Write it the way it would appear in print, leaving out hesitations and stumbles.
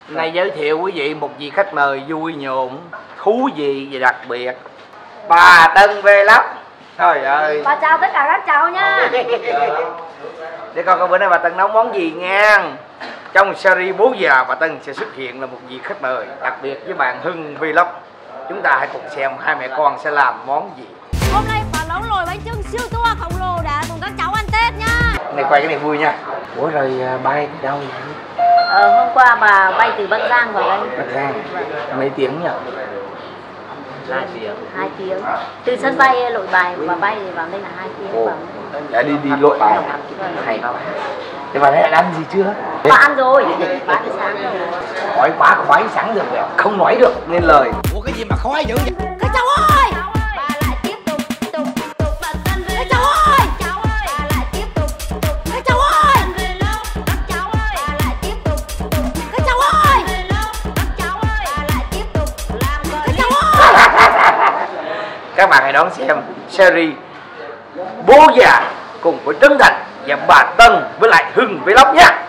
Hôm nay giới thiệu quý vị một vị khách mời vui nhộn, thú vị và đặc biệt, bà Tân Vlog. Trời ơi. Bà chào tất cả các cháu nha. Để coi bữa nay bà Tân nấu món gì nha. Trong series 4 giờ bà Tân sẽ xuất hiện là một vị khách mời đặc biệt với bạn Hưng Vlog. Chúng ta hãy cùng xem hai mẹ con sẽ làm món gì. Hôm nay bà nấu nồi bánh chưng siêu to khổng lồ để cùng các cháu ăn Tết nha. Này quay cái này vui nha. Ủa rồi bay từ đâu vậy? Hôm qua bà bay từ Bắc Giang vào đây. Bắc Giang. Mấy tiếng nhỉ? 2 tiếng. 2 tiếng. Từ sân bay Nội Bài bà bay vào đây là 2 tiếng. Đã đi Nội Bài. Hay quá. Thế bà đã ăn gì chưa? Bà ăn rồi. Bà ăn sáng rồi. Hỏi quá khoái sẵn rồi vậy. Không nói được nên lời. Ủa cái gì mà khoái dữ vậy? Các cháu ơi! Bà lại tiếp tục bà Tân về. Các cháu ơi! Bà lại tiếp tục các cháu ơi! Các cháu ơi! Bà lại tiếp tục các cháu ơi! Các cháu ơi! Bà lại tiếp tục làm các cháu ơi! Các bạn hãy đón xem series Bố già cùng với Trấn Thành và bà Tân với lại Hưng Vlog nhé.